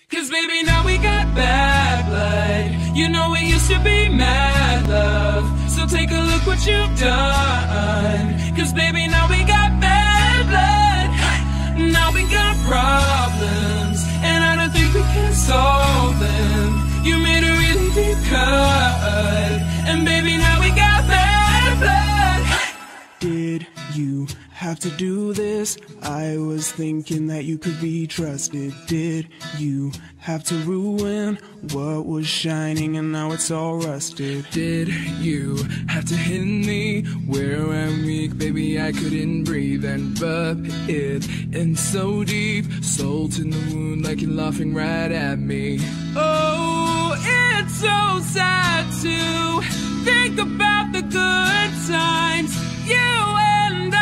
'Cause baby, now we got bad blood. You know we used to be mad love. So take a look what you've done. 'Cause baby, now we got bad blood. Now we got problems, and I don't think we can solve them. You made a really deep cut, and baby, now we got bad blood. Did you have to do this? I was thinking that you could be trusted. Did you have to ruin what was shining and now it's all rusted? Did you have to hit me where I'm weak? Baby, I couldn't breathe and rub it in so deep. Salt in the wound like you're laughing right at me. Oh, it's so sad to think about the good times, you and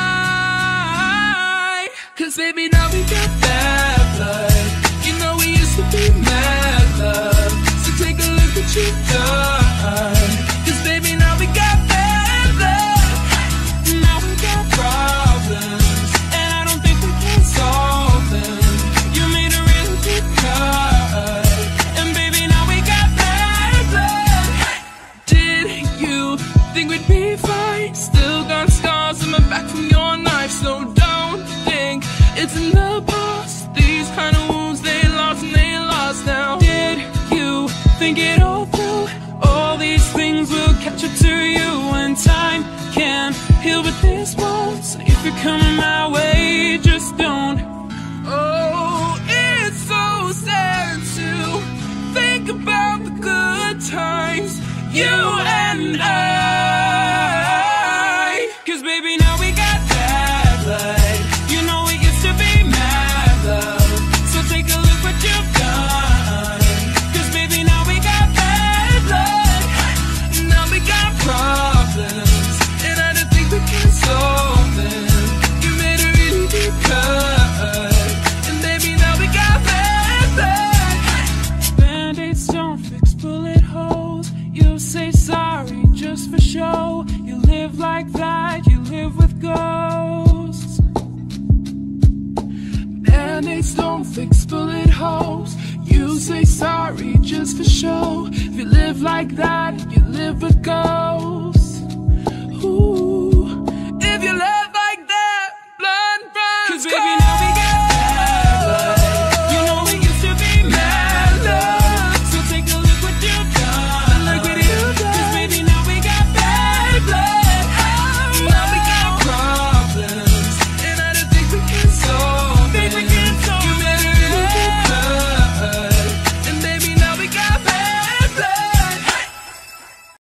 I. 'Cause baby, now we got bad blood. You know we used to be mad love. So take a look what you've done. 'Cause baby, now we got bad blood. Now we got problems, and I don't think we can solve them. You made a really deep cut, and baby, now we got bad blood. Did you think we'd be fine? Still got scars on my back from your knife, so don't think it's in the past. These kind of wounds, they lost and they lost now. Did you think it all through? All these things will catch up to you, and time can heal, but this won't. So if you're coming my way, just don't. Oh, it's so sad to think about the good times, you and I. 'Cause baby, now we got bad blood. You know we used to be mad love. So take a look what you've done. 'Cause baby, now we got bad blood. Now we got problems, and I don't think we can solve them. You made a really deep cut, and baby, now we got bad blood. Band-aids don't fix bullet holes. You say sorry just for show. You live like that, you live with ghosts. Band-aids don't fix bullet holes. You say sorry just for show. If you live like that, you live with ghosts. Ooh, if you love